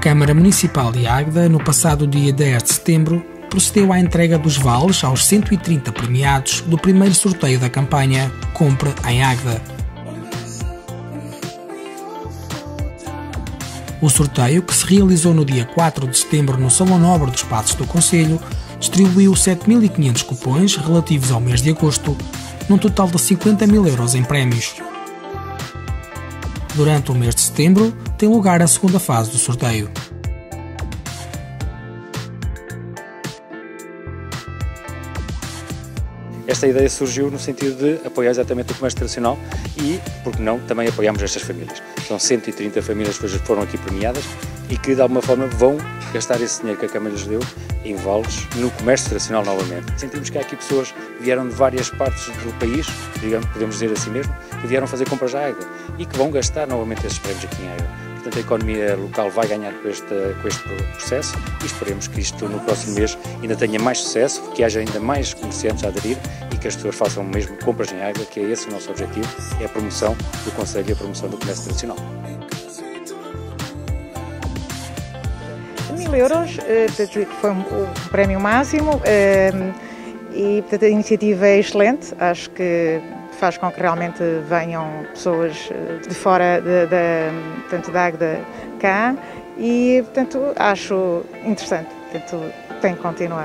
Câmara Municipal de Águeda, no passado dia 10 de setembro, procedeu à entrega dos vales aos 130 premiados do primeiro sorteio da campanha Compre em Águeda. O sorteio, que se realizou no dia 4 de setembro no Salão Nobre dos Passos do Concelho, distribuiu 7.500 cupons relativos ao mês de agosto, num total de 50.000 euros em prémios. Durante o mês de setembro, tem lugar a segunda fase do sorteio. Esta ideia surgiu no sentido de apoiar exatamente o comércio tradicional e, porque não, também apoiamos estas famílias. São 130 famílias que foram aqui premiadas e que, de alguma forma, vão gastar esse dinheiro que a Câmara lhes deu em vales no comércio tradicional novamente. Sentimos que há aqui pessoas que vieram de várias partes do país, digamos, podemos dizer assim mesmo, que vieram fazer compras à Águeda e que vão gastar novamente esses prémios aqui em Águeda. Portanto, a economia local vai ganhar com este processo e esperemos que isto no próximo mês ainda tenha mais sucesso, que haja ainda mais comerciantes a aderir e que as pessoas façam mesmo compras em Águeda, que é esse o nosso objetivo, é a promoção do Concelho e a promoção do comércio tradicional. 1.000 euros, foi o prémio máximo e portanto, a iniciativa é excelente, acho que faz com que realmente venham pessoas de fora tanto da Águeda cá e, portanto, acho interessante, portanto, tem que continuar.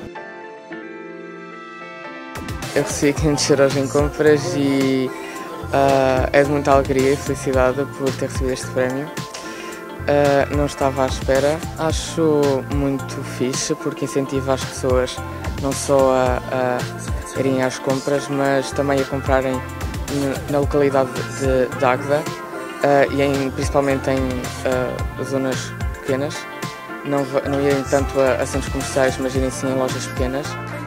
Eu recebi 500 euros em compras e é de muita alegria e felicidade por ter recebido este prémio. Não estava à espera, acho muito fixe porque incentiva as pessoas não só a irem às compras, mas também a comprarem na localidade de Águeda e principalmente em zonas pequenas, não irem tanto a centros comerciais, mas irem sim em lojas pequenas.